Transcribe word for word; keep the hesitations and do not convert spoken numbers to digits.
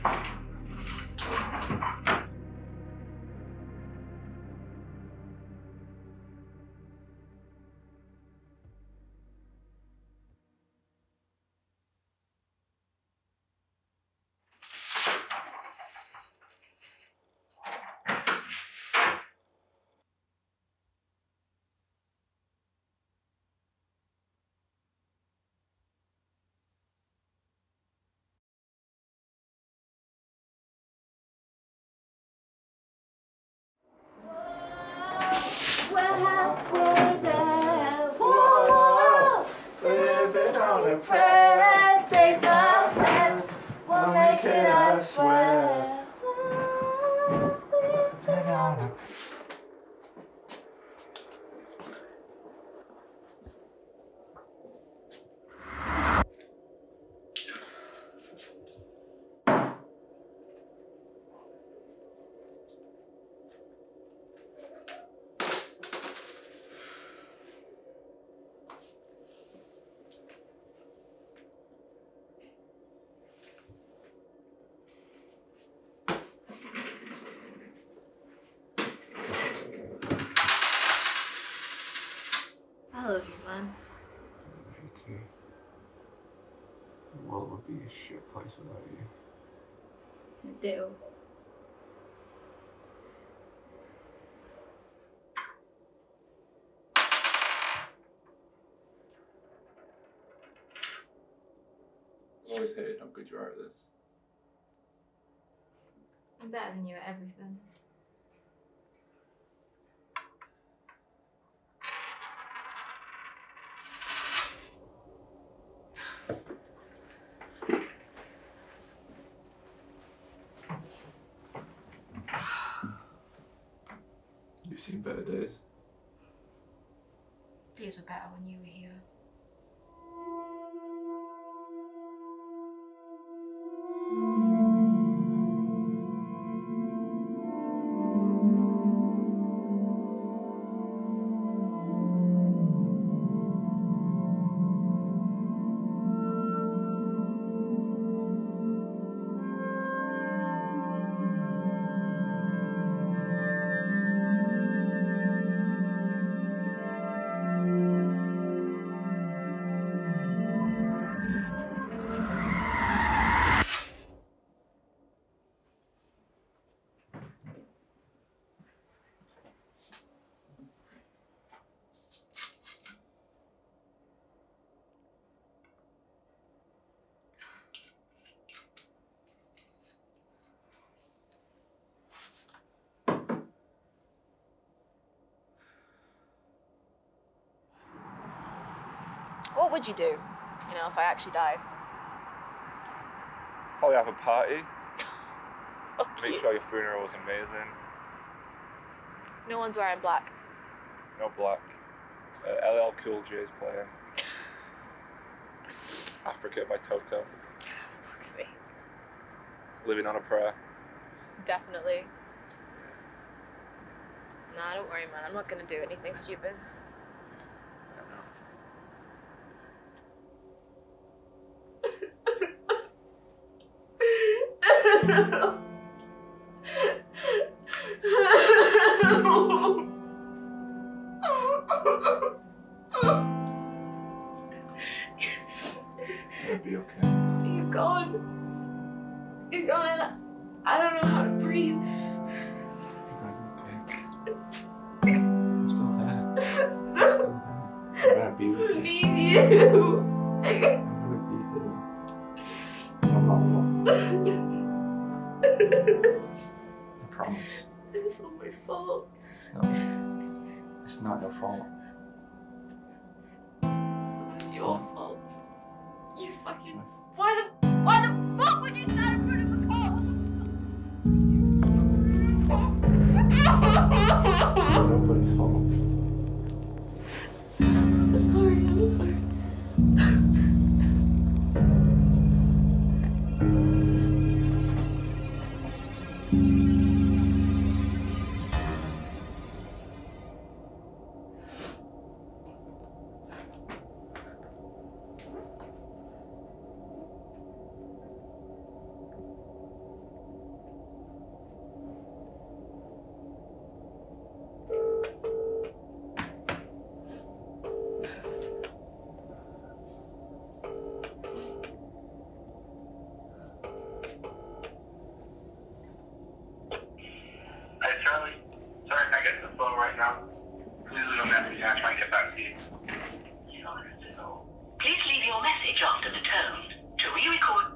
Prayer, take my hand, we'll make it, I swear. I love you, man. Me too. The world would be a shit place without you. I do. I've always hated how good you are at this. I'm better than you at everything. You've seen better days. Days were better when you were here. What would you do, you know, if I actually died? Probably have a party. Fuck Make you. sure your funeral was amazing. No one's wearing black. No black. Uh, L L Cool J's playing. Africa by Toto. Fuck's sake. Living on a prayer. Definitely. Nah, don't worry, man. I'm not gonna do anything stupid. It'll be okay. You're gone. You're gone and I don't know how to breathe. I'm still here. I'm still here. I'm gonna be with I you. need you. I'm gonna be here. I'm not alone. I promise. It's all my fault. It's not. It's not your fault. It's your fault. You fucking. Why the. Why the fuck would you stand in front of a car? It's nobody's fault. I'm sorry, I'm sorry. phone right now. Please leave a message and I'll try and get back to you. Please leave your message after the tone. To re-record